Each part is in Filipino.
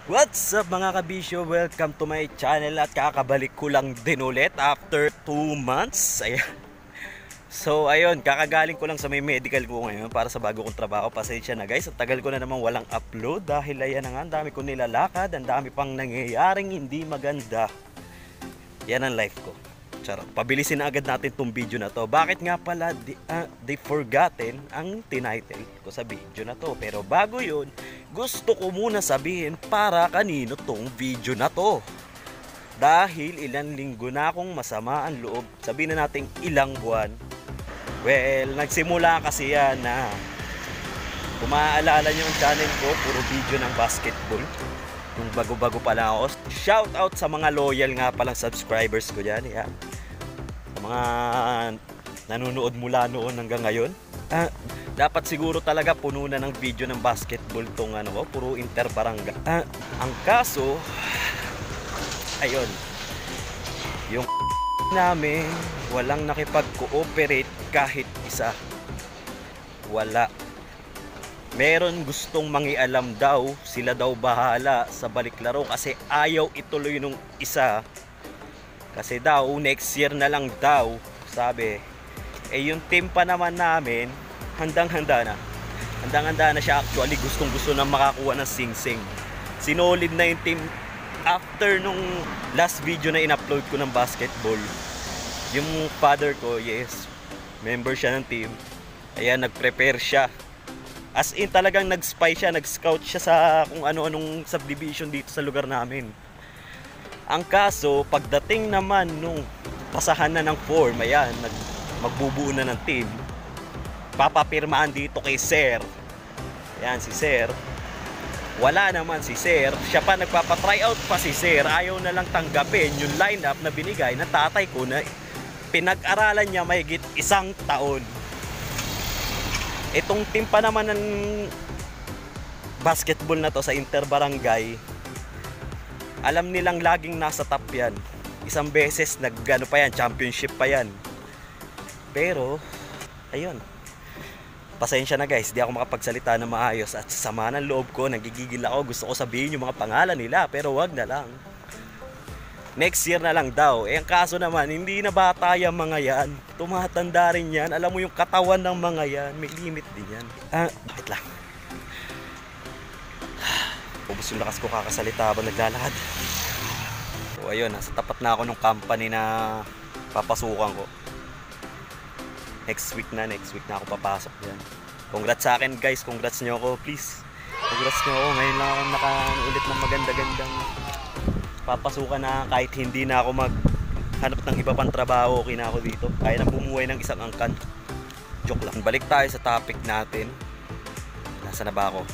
What's up mga kabisyo? Welcome to my channel at kakabalik ko lang din ulit after 2 months. Ayan. So ayun, kakagaling ko lang sa may medical ko ngayon para sa bago kong trabaho. Pasensya na guys, ang tagal ko na naman walang upload dahil ayan na nga, ang dami ko nilalakad, ang dami pang nangyayaring hindi maganda. Yan ang life ko. Charot. Pabilisin na agad natin tong video na to. Bakit nga pala they forgotten ang tinitle ko sa video na to. Pero bago yun, gusto ko muna sabihin para kanino tong video na to. Dahil ilang linggo na akong masama ang loob. Sabihin na natin ilang buwan. Well, nagsimula kasi yan na kung maaalala nyo ang channel ko, puro video ng basketball. Yung bago-bago pa lang ako. Shout out sa mga loyal nga palang subscribers ko dyan. Yan. Sa mga nanonood mula noon hanggang ngayon. Dapat siguro talaga puno na ng video ng basketball tong ano ko, puro interbarangay. Ang kaso, ayun, yung namin walang nakipag-cooperate kahit isa. Wala. Meron gustong mangialam daw, sila daw bahala sa baliklaro kasi ayaw ituloy nung isa. Kasi daw next year na lang daw, sabi. Yung team pa naman namin, handang-handa na. Handang-handa na siya actually, gustong-gusto na makakuha ng sing-sing. Sinolid na yung team after nung last video na in-upload ko ng basketball. Yung father ko, yes, member siya ng team. Ayan, nag-prepare siya. As in talagang nag-spy siya, nag-scout siya sa kung ano-anong subdivision dito sa lugar namin. Ang kaso, pagdating naman nung pasahan na ng form, ayan, magbubuo na ng team, papapirmaan dito kay Sir. Ayan, si Sir. Wala naman si Sir. Siya pa nagpapa-tryout pa si Sir. Ayaw na lang tanggapin yung lineup na binigay na tatay ko na pinag-aralan niya mahigit 1 taon. Itong team pa naman ng basketball na to sa interbarangay, alam nilang laging nasa top yan. Isang beses nag-ano pa yan, championship pa yan. Pero ayun, pasensya na guys, di ako makapagsalita na maayos. At sa sama ng loob ko, nagigigil ako. Gusto ko sabihin yung mga pangalan nila, pero wag na lang. Next year na lang daw. Ang kaso naman, hindi na bata yung mga yan. Tumatanda rin yan. Alam mo yung katawan ng mga yan, may limit din yan. Wait lang. Ubus yung lakas ko kakasalita habang naglalakad. So ayun, nasa tapat na ako ng company na papasukan ko. Next week na ako papasok dyan. Congrats sa akin guys, congrats nyo ako please. Congrats nyo ako, ngayon lang ako nakaulit ng maganda-gandang papasukan na kahit hindi na ako maghanap ng iba pang trabaho, okay na ako dito. Kaya na bumuhay ng isang angkan. Joke lang. Balik tayo sa topic natin. Nasa na ba ako?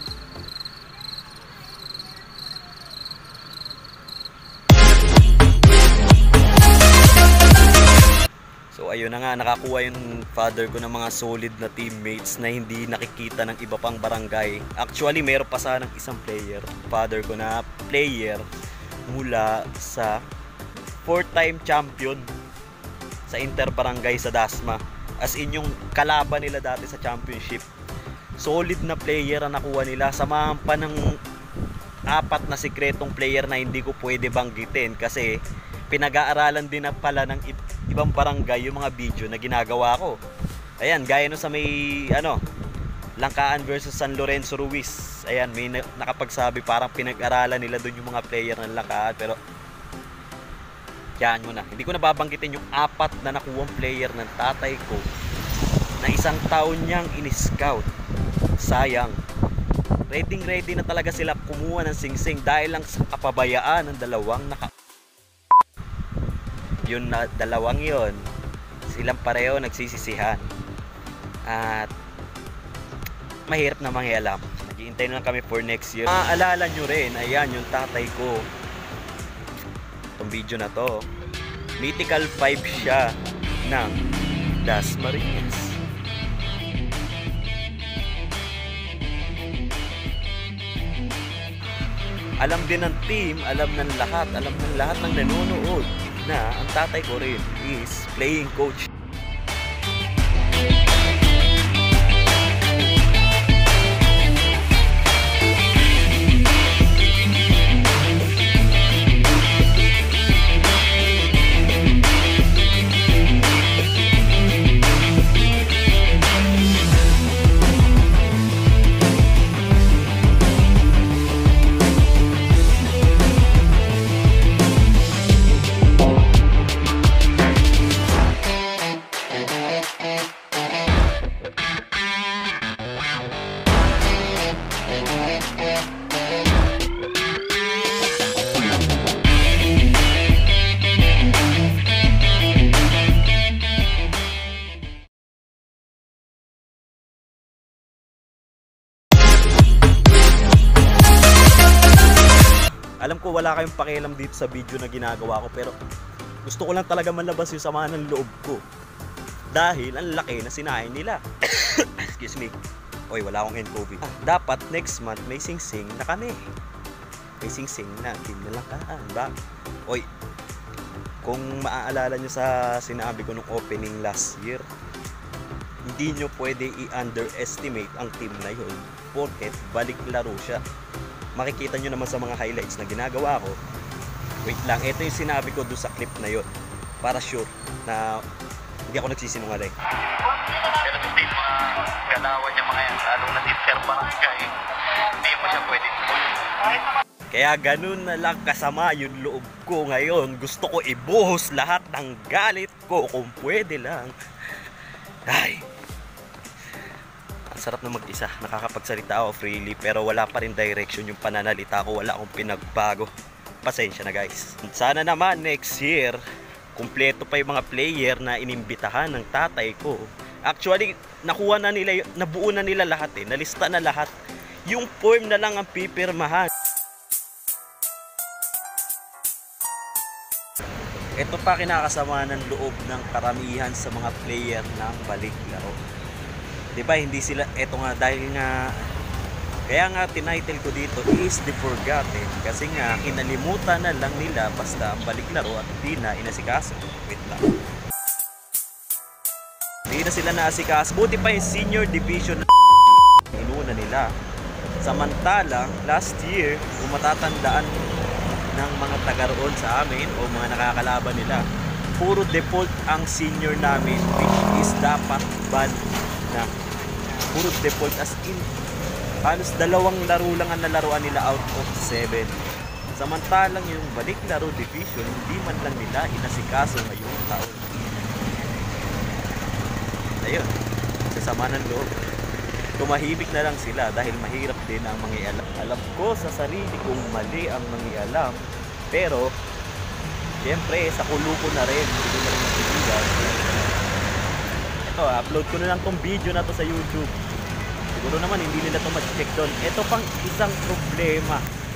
So ayun na nga, nakakuha yung father ko ng mga solid na teammates na hindi nakikita ng iba pang barangay. Actually, mayroon pa sanang isang player, father ko na player mula sa 4-time champion sa interbarangay sa Dasma. As in yung kalaban nila dati sa championship. Solid na player ang nakuha nila. Samahan pa ng 4 na sikretong player na hindi ko pwede banggitin kasi pinag-aaralan din na pala ng ibang barangay yung mga video na ginagawa ko. Ayan, gaya no sa may Langkaan versus San Lorenzo Ruiz. Ayan, may nakapagsabi parang pinag-aralan nila doon yung mga player ng Langkaan, pero yan mo na. Hindi ko na babanggitin yung 4 na nakuwang player ng tatay ko na 1 taon niyang in-scout. Sayang. Ready na talaga sila kumuha ng sing-sing dahil lang sa kapabayaan ng dalawang yun na dalawang yon, silang pareho nagsisisihan at mahirap na mangyalam. Naghihintay na lang kami for next year. Maalala nyo rin, ayan yung tatay ko, itong video na to, mythical 5 siya ng Dasmariñas. Alam din ng team, alam ng lahat ng nanonood na ang tatay ko rin is playing coach. Alam ko wala kayong pakialam dito sa video na ginagawa ko, pero gusto ko lang talaga malabas yung sama ng loob ko. Dahil ang laki na sinain nila. Excuse me. Oy, wala akong COVID. Dapat next month may sing-sing na kami. May sing-sing na. Team na lang ba? Oy, kung maaalala nyo sa sinabi ko nung opening last year, hindi nyo pwede i-underestimate ang team na yun porket balik laro siya. Makikita nyo naman sa mga highlights na ginagawa ko. Wait lang, ito yung sinabi ko doon sa clip na yun para sure na hindi ako nagsisinungaling. Pero hindi mga galawan niya mga yan, lalo na si Sir Barangay, hindi mo siya pwede i-pull. Kaya ganun na lang kasama yung loob ko ngayon. Gusto ko ibuhos lahat ng galit ko kung pwede lang. Ay, ang sarap na mag-isa. Nakakapagsalita ako freely pero wala pa rin direction yung pananalita ko. Wala akong pinagbago. Pasensya na guys. Sana naman next year kumpleto pa yung mga player na inimbitahan ng tatay ko. Actually, nakuha na nila, nabuo na nila lahat eh. Nalista na lahat. Yung form na lang ang pipirmahan. Ito pa kinakasama ng loob ng karamihan sa mga player ng balik laro. Diba hindi sila, eto nga dahil nga, kaya nga tinitle ko dito is the forgotten. Kasi nga kinalimutan na lang nila basta ang balik laro at hindi na inasikaso. Wait lang. Hindi na sila naasikaso. Buti pa yung senior division na inuna nila. Samantalang last year, kung matatandaan ng mga taga roon sa amin o mga nakakalaban nila, puro default ang senior namin, which is dapat ban na. Puro default as in halos 2 laro lang ang nalaruan nila out of 7. Samantalang yung balik laro division, hindi man lang nila inasikaso ngayong taon. Ayun, kasama ng loob. Tumahimik na lang sila dahil mahirap din ang mangialam. Alam ko sa sarili kong mali ang mangialam, pero siyempre sa kulo ko na rin, hindi ko na rin matigilan. Ito, upload ko na lang tong video na to sa YouTube. Siguro naman hindi nila ito mag-check doon. Ito pang isang problema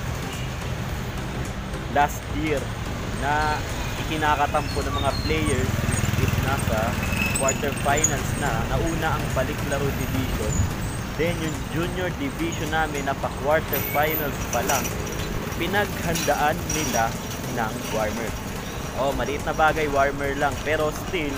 last year na ikinakatampo ng mga players is nasa quarterfinals na. Nauna ang balik laro division. Then yung junior division namin na pa quarterfinals pa lang, pinaghandaan nila ng warmer. Oh, maliit na bagay, warmer lang. Pero still,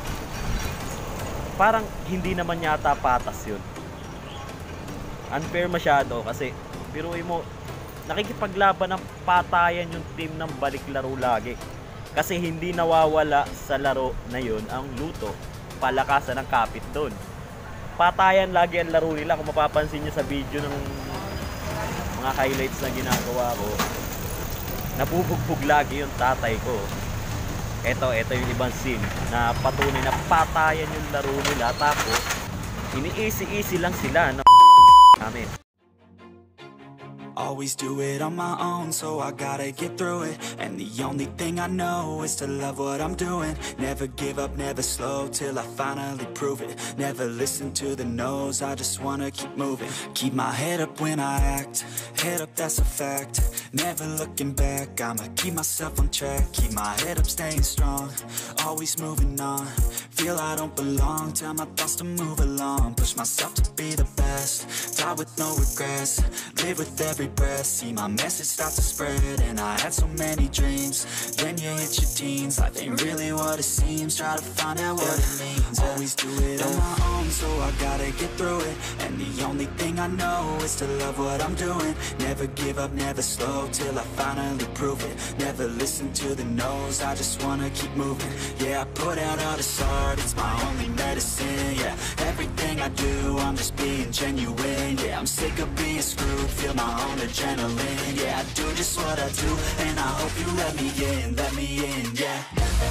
parang hindi naman yata patas yun. Unfair masyado kasi biruin mo, nakikipaglaban ng patayan yung team ng balik laro lagi. Kasi hindi nawawala sa laro na yun ang luto, palakasan ng kapit doon. Patayan lagi ang laro nila. Kung mapapansin nyo sa video ng mga highlights na ginagawa ko, nabubugbog lagi yung tatay ko. Ito yung ibang scene na patunay na patayan yung laro nila, tapos ini-easy lang sila na namin. Always do it on my own, so I gotta get through it. And the only thing I know is to love what I'm doing. Never give up, never slow, till I finally prove it. Never listen to the no's, I just wanna keep moving. Keep my head up when I act, head up, that's a fact. Never looking back, I'ma keep myself on track. Keep my head up, staying strong, always moving on. Feel I don't belong, tell my thoughts to move along. Push myself to be the best, die with no regrets. Live with every breath, see my message start to spread. And I had so many dreams, then you hit your teens. Life ain't really what it seems, try to find out what it means. Always do it on my own, so I gotta get through it. And the only thing I know is to love what I'm doing. Never give up, never slow, till I finally prove it. Never listen to the no's, I just wanna keep moving. Yeah, I put out all this art, it's my only medicine. Yeah, everything I do, I'm just being genuine. Yeah, I'm sick of being screwed, feel my own adrenaline. Yeah, I do just what I do, and I hope you let me in, yeah.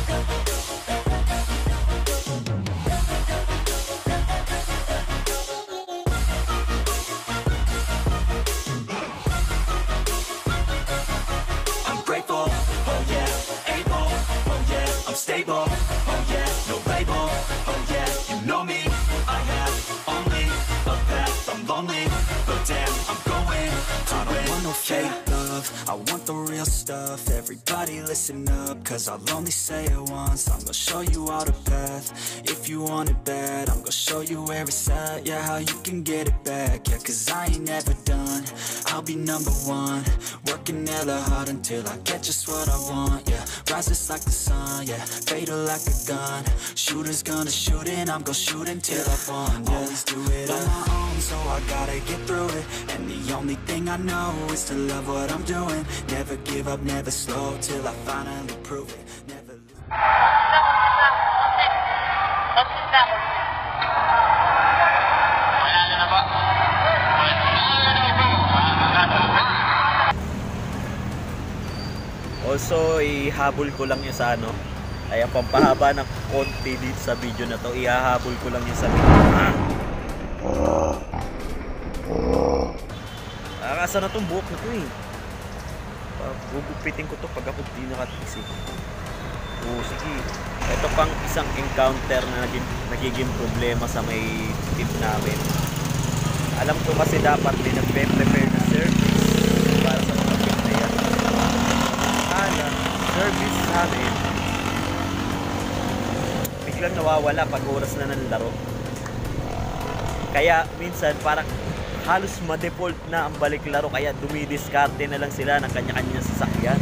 I'm grateful, oh yeah, able, oh yeah, I'm stable, oh yeah, no label, oh yeah, you know me, I have only a path, I'm lonely, but damn, I'm going to win. I don't want no fake love, love, I want the real stuff. Everybody listen up, cause I'll only say it once. I'm gonna show you all the path. If you want it bad, I'm gonna show you where it's at. Yeah, how you can get it back. Yeah, cause I ain't never done. I'll be number one, working hella hard until I get just what I want. Yeah, rises like the sun, yeah, fatal like a gun. Shooter's gonna shoot and I'm gonna shoot until I fall. Yeah. Always do it on my own, so I gotta get through it. And the only thing I know is to love what I'm doing. Never give up, never slow, till I finally prove it. Never lose. Also, ihabol ko lang yung sa ano. Ay, ang pampahaba ng konti dito sa video na to, ihahabol ko lang yung sa video. Nakakasa na tong buhok na to eh. Gugupitin ko to pag ako di nakatisi. Oo, sige. Ito pang isang encounter na nagiging problema sa may team namin. Alam ko kasi dapat din nagpe-prepare na service para sa mga team na yan. Service namin biglang nawawala pag oras na ng laro, kaya minsan parang halos ma-default na ang balik laro, kaya dumidiskarte na lang sila ng kanya-kanya sasakyan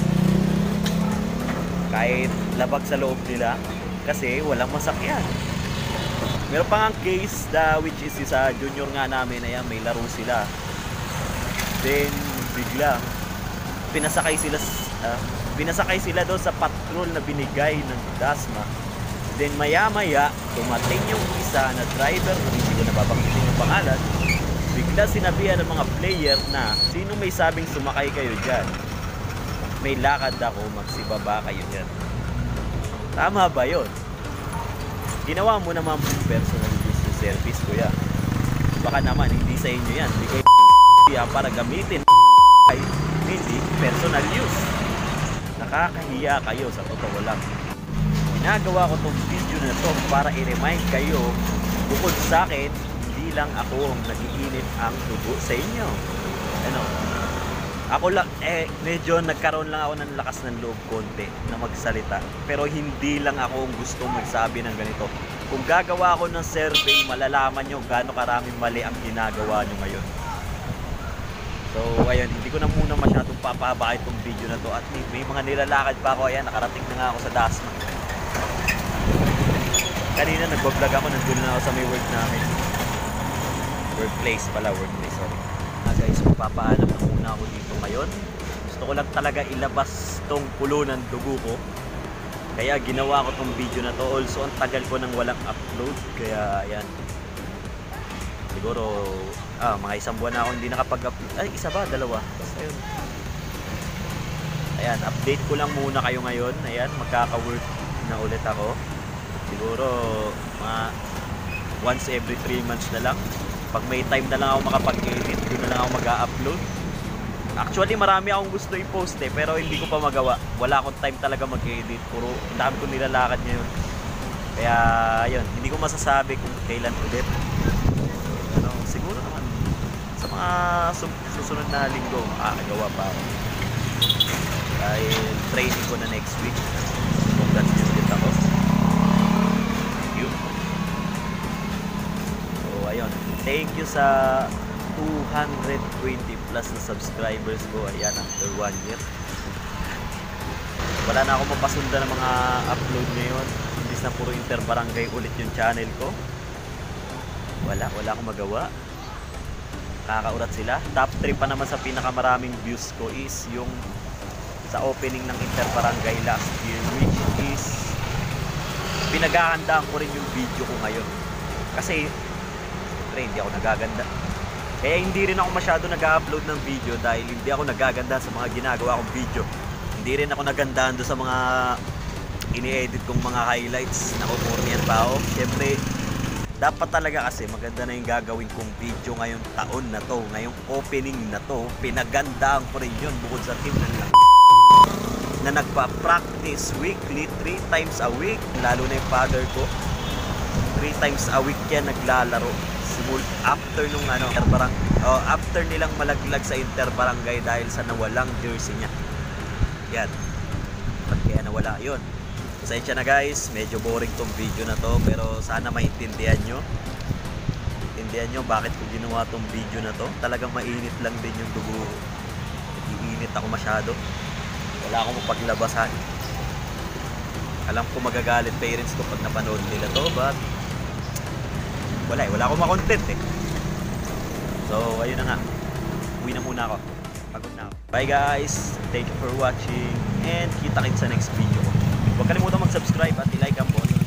kahit labag sa loob nila kasi walang masakyan. Meron pa nga case which is sa junior nga namin, ayan, may laro sila, then bigla pinasakay sila doon sa patrol na binigay ng Dasma. Then maya-maya, tumating yung isa na driver, hindi ko nababanggitin yung pangalan. Bigla sinabihan ng mga player na, sino may sabing sumakay kayo dyan? May lakad ako, magsibaba kayo dyan. Tama ba yun? Ginawa mo naman personal use ng service, kuya. Baka naman, hindi sa inyo yan. Hindi kayo para gamitin ay hindi personal use. Nakakahiya kayo, sa totoo lang. Ginagawa ko tong video na to para i-remind kayo, bukod sa akin, hindi lang ako ang nagiinit ang dugo sa inyo. Ano? Ako lang, medyo nagkaroon lang ako ng lakas ng loob konti na magsalita. Pero hindi lang ako ang gusto magsabi ng ganito. Kung gagawa ako ng survey, malalaman nyo gaano karaming mali ang ginagawa nyo ngayon. So ayun, hindi ko na muna masyadong papahabain itong video na to. At may mga nilalakad pa ako. Ayan, nakarating na nga ako sa Dasma. Kanina nagbablog ako, nandun na ako sa may work namin. Workplace, sorry. Guys, magpapaalam na muna ako dito ngayon. Gusto ko lang talaga ilabas tong kulo ng dugo ko. Kaya ginawa ko tong video na to. Also, ang tagal ko nang walang upload. Kaya ayan. Siguro mga isang buwan na ako hindi nakapag-upload. Ay, isa ba? Dalawa. Basta yun. Ayan, update ko lang muna kayo ngayon. Ayan, magkaka-work na ulit ako. Siguro mga once every 3 months na lang. Pag may time na lang ako makapag-edit, doon na lang ako mag-upload. Actually, marami akong gusto i-post pero hindi ko pa magawa. Wala akong time talaga mag-edit. Puro dami ko nilalakad ngayon. Kaya, ayun, hindi ko masasabi kung kailan ulit. Siguro naman sa mga susunod na linggo makakagawa pa ako dahil training ko na next week. Congratulations ako. Thank you. So ayun, thank you sa 220 plus na subscribers ko. Ayan, after 1 year wala na ako mapasunda ng mga upload ngayon. Imbis na puro interbarangay ulit yung channel ko, wala akong magawa. Kakaurat sila. Top 3 pa naman sa pinakamaraming views ko is yung sa opening ng Interbarangay last year, which is pinaghahandaan ko rin yung video ko ngayon. Kasi hindi ako nagaganda. Kaya hindi rin ako masyado nag-upload ng video dahil hindi ako nagaganda sa mga ginagawa kong video. Hindi rin ako nagandahan doon sa mga ini-edit kong mga highlights. Nakukurnian pa ako. Siyempre, dapat talaga kasi maganda na yung gagawin kong video ngayong taon na to, ngayong opening na to. Pinagandaan ko rin yun bukod sa team na nagpa-practice weekly 3 times a week. Lalo na yung father ko, 3 3 times a week yan naglalaro. After nung after nilang malaglag sa interbarangay dahil sa nawalang jersey niya. Yan. Ba't kaya nawala yun? Pasensya na guys, medyo boring tong video na to, pero sana maintindihan nyo. Maintindihan nyo bakit ko ginawa tong video na to. Talagang mainit lang din yung dugo. Iinit ako masyado. Wala akong mapaglabasan. Alam ko magagalit parents ko pag napanood nila to, but wala akong makontent eh. So ayun na nga, uwi na muna ako, pagod na ako. Bye guys, thank you for watching, and kita-kits sa next video. Huwag kalimutan mag-subscribe at i-like ang button